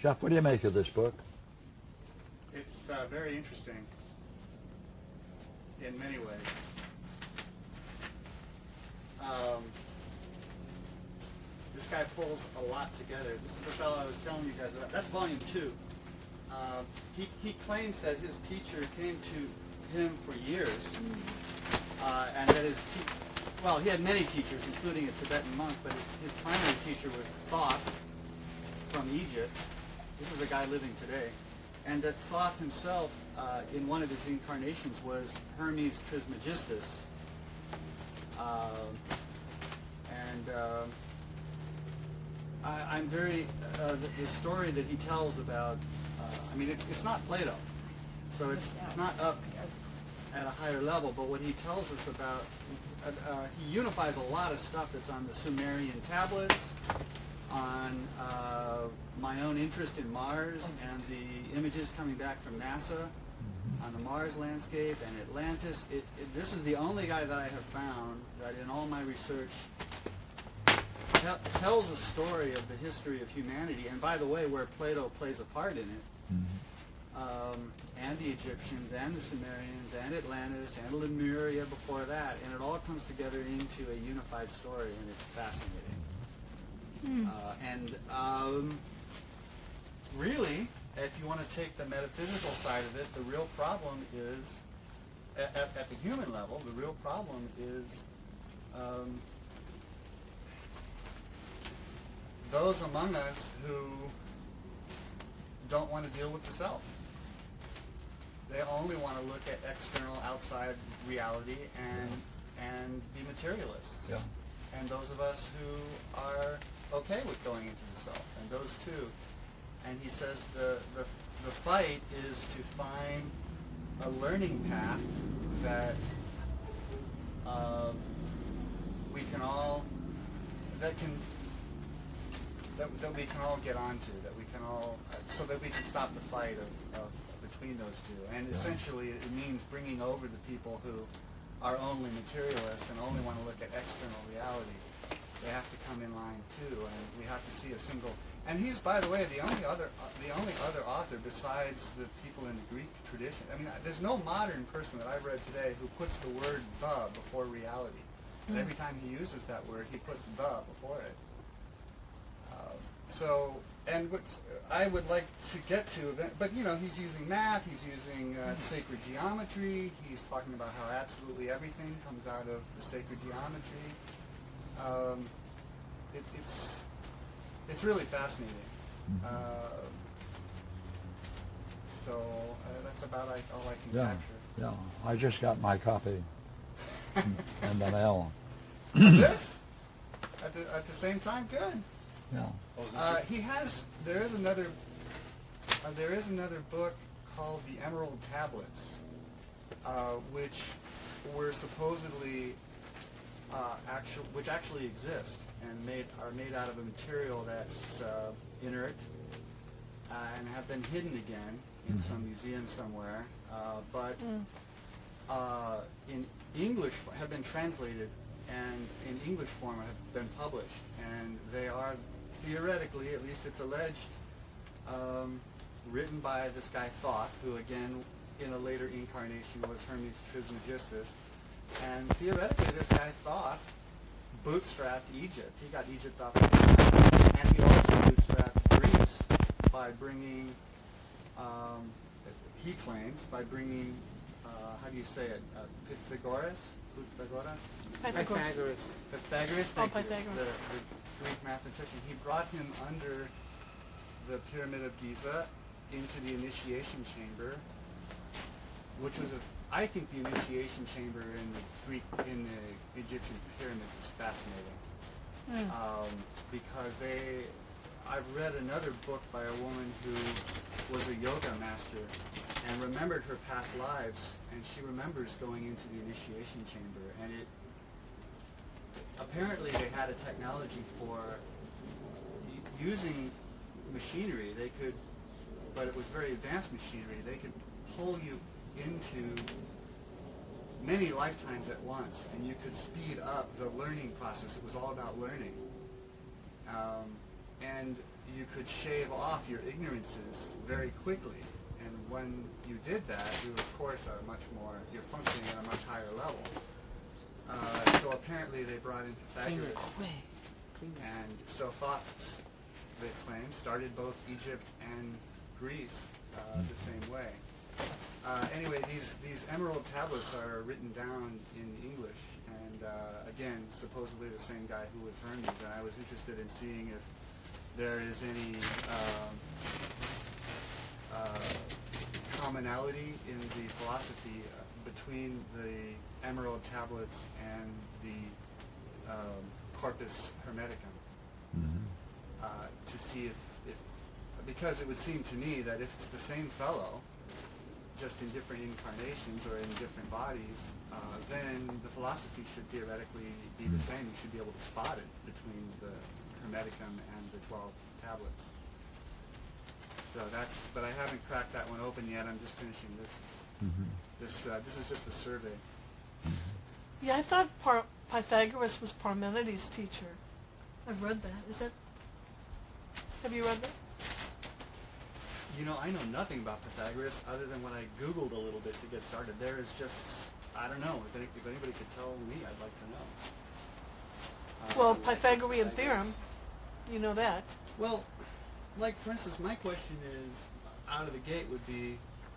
Jeff, what do you make of this book? It's very interesting in many ways. This guy pulls a lot together. This is the fellow I was telling you guys about. That's volume 2. He claims that his teacher came to him for years, and that he had many teachers, including a Tibetan monk, but his primary teacher was Thoth from Egypt. This is a guy living today. And that Thoth himself, in one of his incarnations, was Hermes Trismegistus. I'm very, the story that he tells about, it's not Plato, so it's not up at a higher level, but what he tells us about, he unifies a lot of stuff that's on the Sumerian tablets, on my own interest in Mars and the images coming back from NASA on the Mars landscape and Atlantis. This is the only guy that I have found that in all my research tells a story of the history of humanity, and by the way, where Plato plays a part in it, and the Egyptians and the Sumerians and Atlantis and Lemuria before that, and it all comes together into a unified story, and it's fascinating. Really, if you want to take the metaphysical side of it, the real problem is, at the human level, the real problem is those among us who don't want to deal with the self. They only want to look at external, outside reality and be materialists. Yeah. And those of us who are okay with going into the self, and those two. And he says the fight is to find a learning path that we can all that we can all get onto, that we can all so that we can stop the fight of between those two. And essentially, it means bringing over the people who are only materialists and only want to look at external reality. They have to come in line too, and we have to see a single. And he's, by the way, the only other author besides the people in the Greek tradition. I mean, there's no modern person that I've read today who puts the word "the" before reality. And every time he uses that word, he puts "the" before it. And what I would like to get to, but he's using math, he's using sacred geometry. He's talking about how absolutely everything comes out of the sacred geometry. It's really fascinating. That's about all I can capture. Yeah, I just got my copy in the mail. This? At the same time? Good. Yeah. There is another book called The Emerald Tablets, which were supposedly which actually exist and are made out of a material that's inert and have been hidden again in some museum somewhere, but in English have been translated and in English form have been published, and they are theoretically, at least it's alleged, written by this guy Thoth, who again in a later incarnation was Hermes Trismegistus. And theoretically, this guy Thoth bootstrapped Egypt. He got Egypt off the ground. And he also bootstrapped Greece by bringing, he claims, how do you say it, Pythagoras? Pythagoras. Pythagoras, Pythagoras. The Greek mathematician. He brought him under the Pyramid of Giza into the initiation chamber, which was I think the initiation chamber in the Egyptian pyramids is fascinating, because I've read another book by a woman who was a yoga master and remembered her past lives, and she remembers going into the initiation chamber, and apparently they had a technology for using machinery. But it was very advanced machinery. They could pull you into many lifetimes at once, and you could speed up the learning process. It was all about learning. And you could shave off your ignorances very quickly. And when you did that, you of course are you're functioning at a much higher level. So apparently they brought in Pythagoras. And so thoughts, they claim, started both Egypt and Greece the same way. Anyway, these emerald tablets are written down in English, and again, supposedly the same guy who was Hermes. And I was interested in seeing if there is any commonality in the philosophy between the emerald tablets and the Corpus Hermeticum, to see if, because it would seem to me that if it's the same fellow, just in different incarnations or in different bodies, then the philosophy should theoretically be the same. You should be able to spot it between the Hermeticum and the 12 tablets. So but I haven't cracked that one open yet. I'm just finishing this. This is just a survey. Yeah, I thought Pythagoras was Parmenides' teacher. I've read that. Have you read that? You know, I know nothing about Pythagoras other than what I Googled a little bit to get started. There is just, I don't know. If anybody could tell me, I'd like to know. Well, Pythagorean theorem, you know that. Well, like, for instance, my question is, out of the gate would be,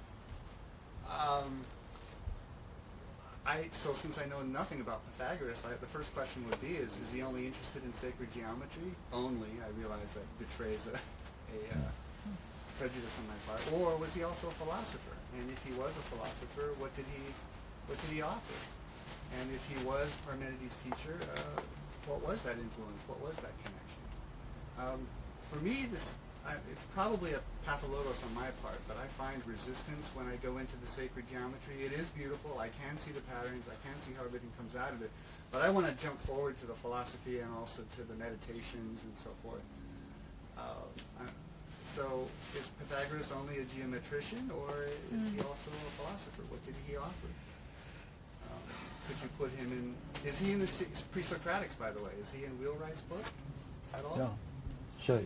so since I know nothing about Pythagoras, the first question would be, is he only interested in sacred geometry? Only, I realize that betrays a prejudice on my part. Or was he also a philosopher? And if he was a philosopher, what did he offer? And if he was Parmenides' teacher, what was that influence? What was that connection? For me, it's probably a pathologos on my part, but I find resistance when I go into the sacred geometry. It is beautiful. I can see the patterns. I can see how everything comes out of it. But I want to jump forward to the philosophy and also to the meditations and so forth. So is Pythagoras only a geometrician, or is he also a philosopher? What did he offer? Could you put him in... Is he in the Pre-Socratics, by the way? Is he in Wheelwright's book at all? No. So,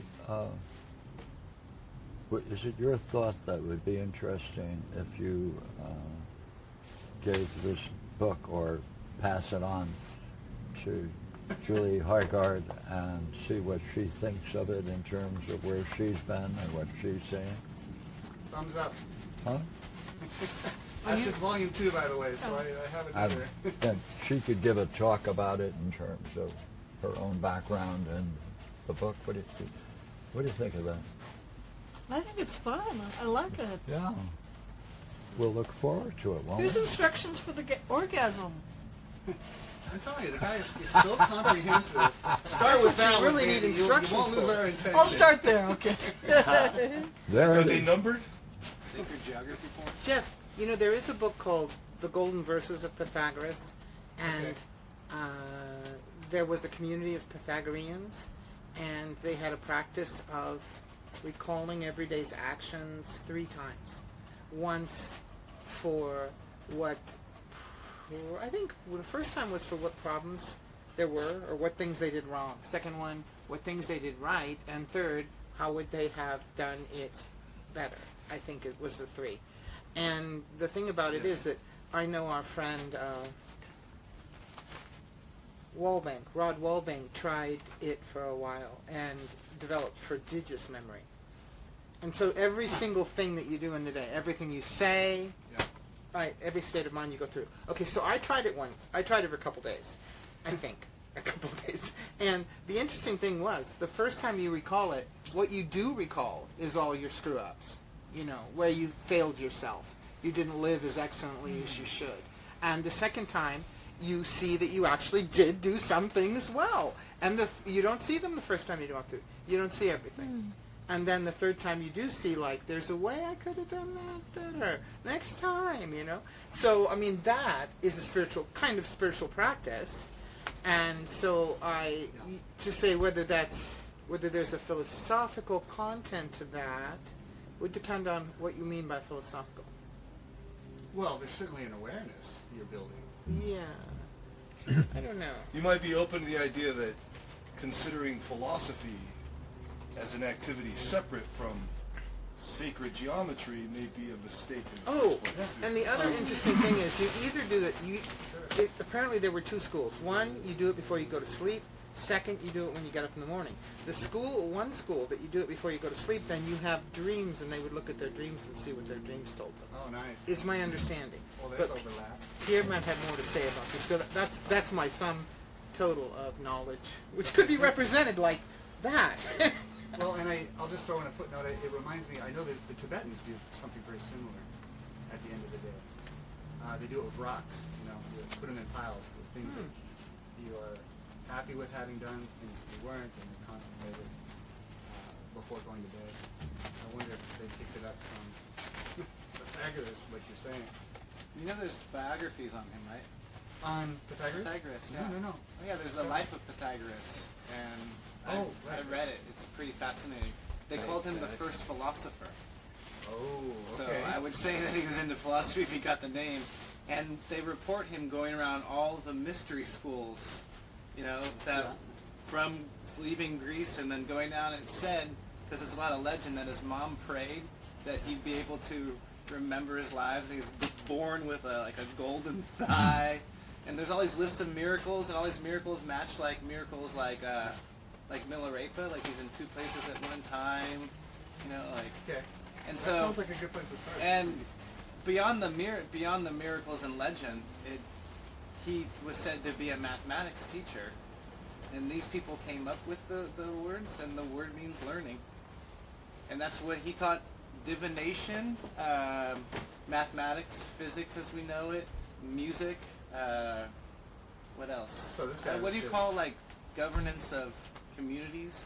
is it your thought that would be interesting if you gave this book or pass it on to Julie Hargaard and see what she thinks of it in terms of where she's been and what she's saying? Thumbs up. Huh? That's just volume 2, by the way, so I have it here. And she could give a talk about it in terms of her own background and the book. What do you think of that? I think it's fun. I like it. Yeah. We'll look forward to it, won't Here's we? instructions for the orgasm. I'm telling you, the guy is so comprehensive. Start with that. You really one, need Andy. instructions You won't lose for. our attention. I'll start there, okay. There Are it they is. numbered? Sacred geography points. Jeff, you know, there is a book called The Golden Verses of Pythagoras, and there was a community of Pythagoreans, and they had a practice of recalling every day's actions 3 times. Once for I think the first time was for what problems there were or what things they did wrong. Second one, what things they did right. And third, how would they have done it better. I think it was the 3. And the thing about it is that I know our friend Rod Walbank tried it for a while and developed prodigious memory. And so every single thing that you do in the day, everything you say, right, every state of mind you go through. Okay, so I tried it once. I tried it for a couple days, I think. A couple days. And the interesting thing was, the first time you recall it, what you do recall is all your screw-ups, you know, where you failed yourself. You didn't live as excellently as you should. And the second time, you see that you actually did do some things well. And you don't see them the first time you go through. You don't see everything. And then the third time you do see, like, there's a way I could have done that better next time, you know. So, I mean, that is a kind of spiritual practice. And so to say whether there's a philosophical content to that would depend on what you mean by philosophical. Well, there's certainly an awareness you're building. Yeah. I don't know. You might be open to the idea that considering philosophy as an activity separate from sacred geometry may be a mistake in the Oh, first place, too. and the other interesting thing is you either do it, apparently there were two schools. One, you do it before you go to sleep. Second, you do it when you get up in the morning. One school that you do it before you go to sleep, then you have dreams, and they would look at their dreams and see what their dreams told them. Oh, nice. Is my understanding. Well, there's But overlap. Pierre might have more to say about this. So that's my sum total of knowledge, which could be represented like that. Well, and I'll just throw in a footnote. It reminds me, I know that the Tibetans do something very similar at the end of the day. They do it with rocks, you put them in piles, the things that you are happy with having done, things that you weren't, and you contemplated before going to bed. I wonder if they picked it up from Pythagoras, like you're saying. You know there's biographies on him, right? On Pythagoras? Pythagoras, No, yeah. no. Oh, yeah, there's the life of Pythagoras, and I right. read it. It's pretty fascinating. They called him the first philosopher. Oh, So okay. I would say that he was into philosophy if he got the name. And they report him going around all the mystery schools, from leaving Greece and then going down. It said, because there's a lot of legend, that his mom prayed that he'd be able to remember his lives. He was born with a golden thigh. And there's all these lists of miracles, and all these miracles match miracles like Milarepa, like he's in two places at one time, Okay. And That so sounds like a good place to start. and beyond the miracles and legend, he was said to be a mathematics teacher, and these people came up with the words, and the word means learning, and that's what he taught: divination, mathematics, physics as we know it, music. What else? So this guy what was do you just- call governance of communities?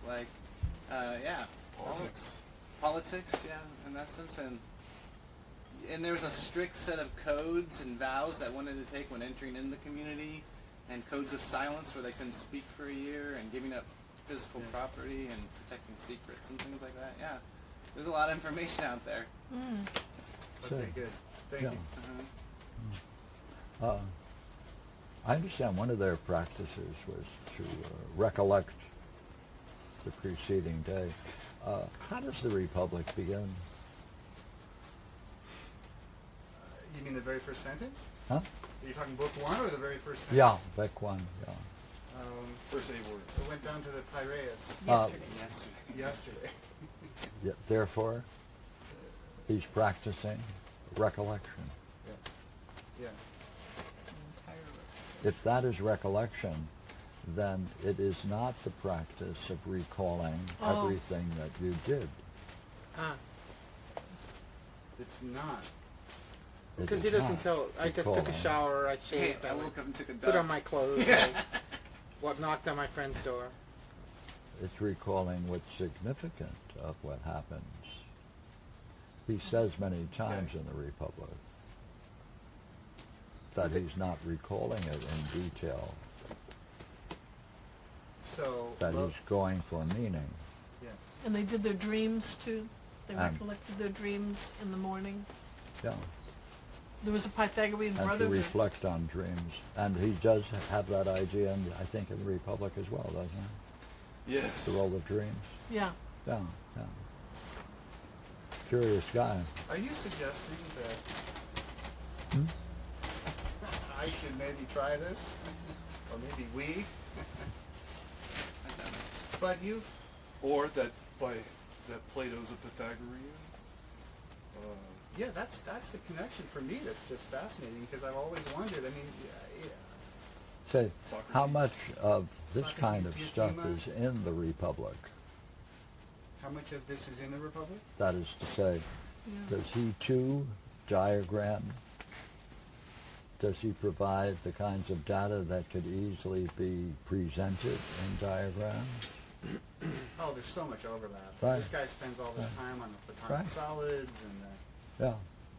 Politics, yeah, in that sense, and there was a strict set of codes and vows that one had to take when entering in the community, and codes of silence where they couldn't speak for a year, and giving up physical property and protecting secrets and things like that. Yeah, there's a lot of information out there. Okay, good. Thank Yeah. you. Uh-huh. I understand one of their practices was to recollect the preceding day. How does the Republic begin? You mean the very first sentence? Huh? Are you talking book one or the very first sentence? Yeah, back one. Yeah. First 8 words. I went down to the Piraeus yesterday. Yeah, therefore, he's practicing recollection. Yes. If that is recollection, then it is not the practice of recalling everything that you did. It's not. It Because is he doesn't not tell. I just took a recalling. shower, I Hey, shaved, I I woke up and took a put dump. on my clothes, knocked on my friend's door. It's recalling what's significant of what happens. He says many times in the Republic that he's not recalling it in detail, So, that well, he's going for meaning. yes. And they did their dreams too. They And- recollected their dreams in the morning. Yeah. There was a Pythagorean And to brotherhood. reflect on dreams. And he does have that idea, and I think in the Republic as well, doesn't he? Yes. The role of dreams. Yeah. Yeah, yeah. Curious guy. Are you suggesting that Hmm? I should maybe try this? Or maybe we? But you've... Or that Plato's a Pythagorean. Yeah, that's the connection for me that's just fascinating, because I've always wondered, I mean, yeah. Say, how Socrates. much of this Socrates, kind of stuff Euthymia. is in the Republic? How much of this is in the Republic? That is to say, Yeah. does he too diagram? Does he provide the kinds of data that could easily be presented in diagrams? Oh, there's so much overlap. Right. This guy spends all this Right. time on the platonic Right. solids and the... Yeah,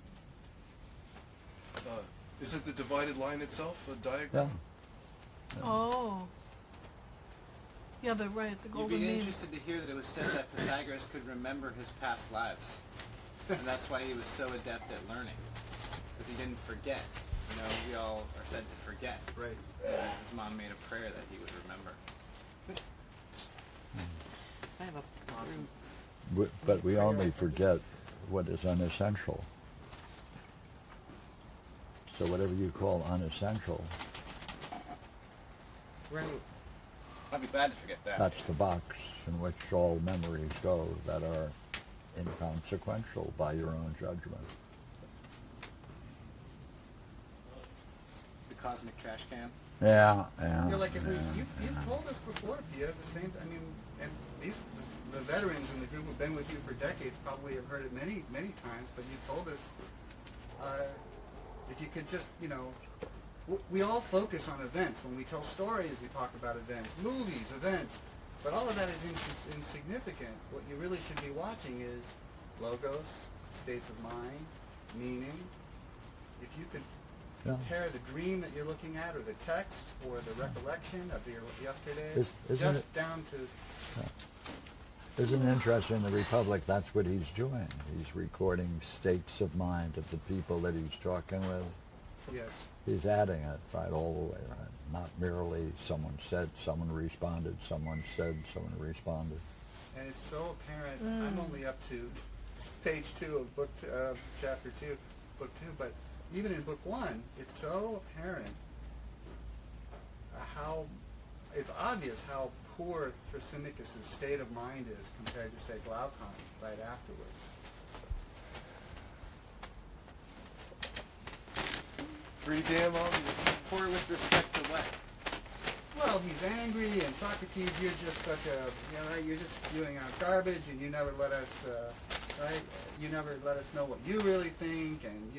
Isn't the divided line itself a yeah. diagram? Oh. Yeah, they're right. The You'd golden be mean. interested to hear that it was said that Pythagoras could remember his past lives. And that's why he was so adept at learning. Because he didn't forget. We all are said to forget. Right. And his mom made a prayer that he would remember. I have a Awesome. But we only forget what is unessential. So whatever you call unessential, right. I'd be glad to forget that. that's the box in which all memories go that are inconsequential by your own judgment. The cosmic trash can. Yeah. You're like, yeah, you've told us before, Pia, the same. I mean, and the veterans in the group who've been with you for decades probably have heard it many times. But you told us if you could just, we all focus on events when we tell stories. We talk about events, movies, events, but all of that is insignificant. What you really should be watching is logos, states of mind, meaning. If you could compare the dream that you're looking at, or the text, or the recollection of your yesterday, Isn't just it- down to Isn't it interesting? The Republic, that's what he's doing. He's recording states of mind of the people that he's talking with. yes. He's adding it right all the way, right? Not merely someone said, someone responded, someone said, someone responded. And it's so apparent. I'm only up to page 2 of chapter 2, book 2, but even in book 1, it's so apparent how it's obvious how poor Thrasymachus' state of mind is compared to, say, Glaucon right afterwards. Pretty damn obvious. Poor with respect to what? Well, he's angry, and Socrates, you're just such a, you're just spewing out garbage, and you never let us, right? You never let us know what you really think, and,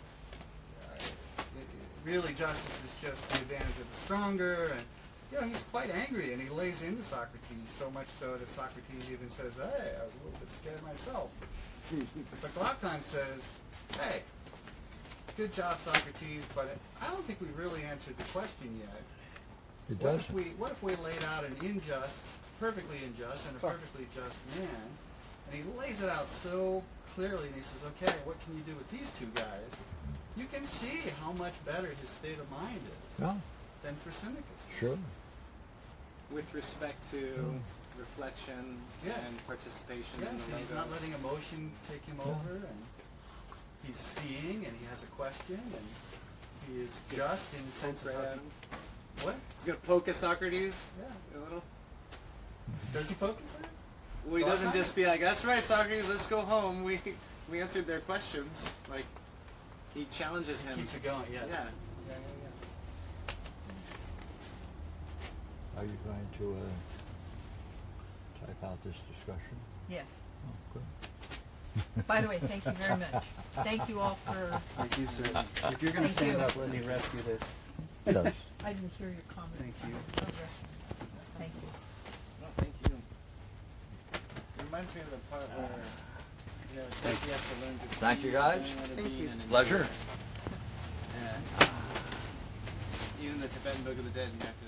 really justice is just the advantage of the stronger, and, he's quite angry, and he lays into Socrates, so much so that Socrates even says, hey, I was a little bit scared myself. But Glaucon says, hey, good job, Socrates, but I don't think we really answered the question yet. It What does. if we laid out an perfectly unjust, and a perfectly just man, and he lays it out so clearly, and he says, okay, what can you do with these two guys? You can see how much better his state of mind is Yeah, than Thrasymachus. sure. With respect to reflection Yeah. and participation Yes, in the and he's not logos. letting emotion take him over, and he's seeing, and he has a question, and he is just in the sense of Poke how right at he- him. what? He's gonna poke at Socrates Yeah. a little. Does he focus on it? Well, he Well, doesn't I- just be like, "That's right, Socrates. Let's go home. We answered their questions." Like he challenges him. Keeps it going, yeah. Yeah. Are you going to type out this discussion? Yes. Oh, good. By the way, thank you very much. Thank you all for, Thank you, sir. If you're going to Thank stand you. up, let me rescue this. Yes. I didn't hear your comments. Thank you. Thank you. No, thank you. It reminds me of the part where it's like you have to learn to Thank see you, guys. the other Thank being you. and enjoy Pleasure. it. And even the Tibetan Book of the Dead, you have to